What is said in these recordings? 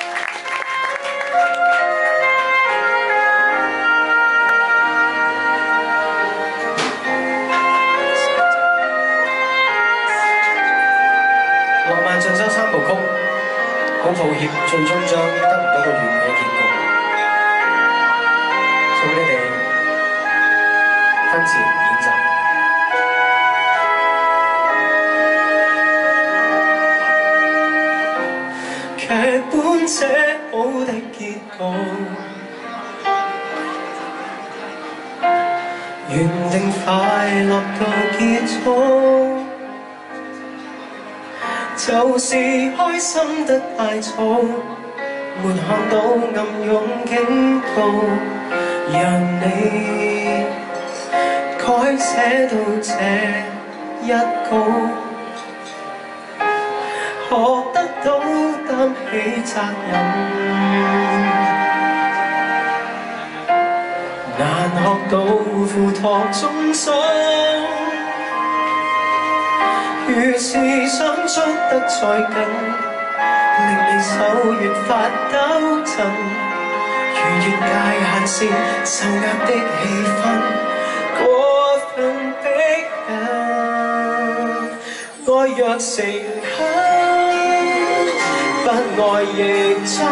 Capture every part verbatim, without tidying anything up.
浪漫進修三部曲，好抱歉，最終將得唔到個完美結局。送俾你哋婚前演奏。劇本寫好的結局，原定快樂到結束。 就是開心得太早，沒看到暗湧警告，讓你改寫到這一稿，學得到擔起責任，難學到付託終生。 於是想捉得再緊，令你手越發抖震，逾越界限線，受壓的氣氛過分逼人。愛若誠懇，不愛亦真，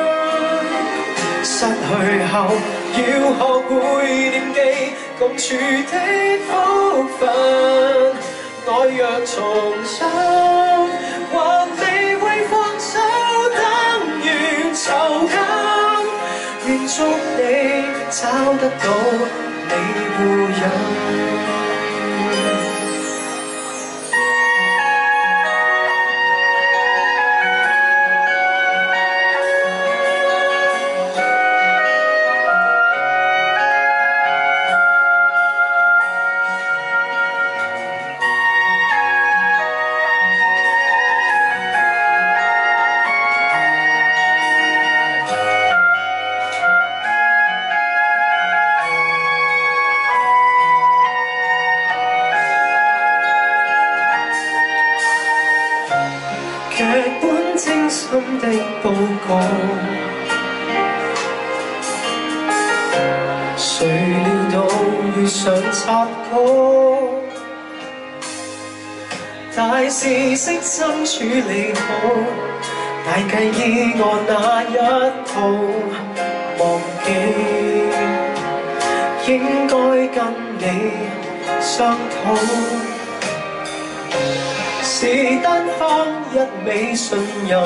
失去後要學會念記共處的福分。 愛若重生，還未會放手，等於囚禁。願祝你找得到你護蔭。 劇本精心的報告，誰料到遇上插曲，大事悉心處理好，大計依我那一套，忘記應該跟你商討。 是單方一味信任，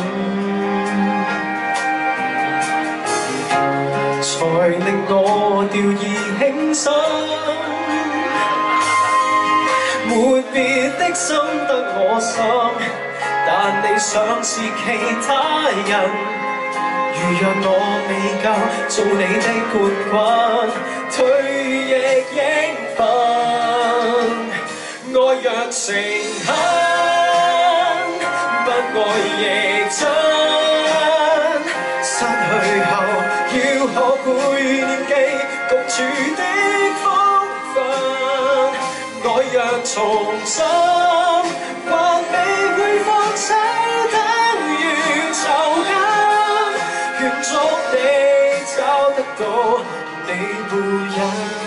才令我掉以輕心。沒別的心得我心，但你想是其他人。如若我未夠做你的冠軍，退亦應分。愛若誠懇。 愛亦真，失去後要學會念記共處的福分。愛若重生，還未會放手，等於囚禁。願祝你找得到你護蔭。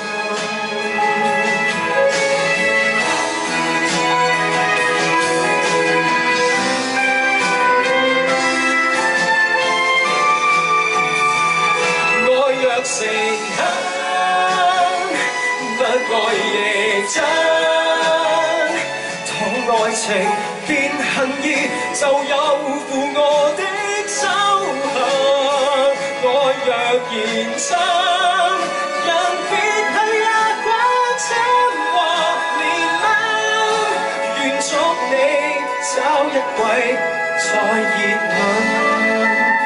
誠懇，不愛亦真。倘愛情變恨意，就有負我的修行。愛若延伸，人別去也關心或憐憫。願祝你找一位再熱吻。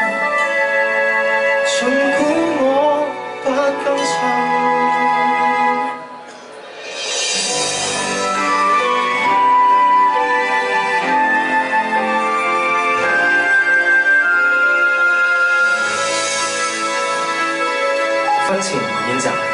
儘管我。 不更新。婚前演習。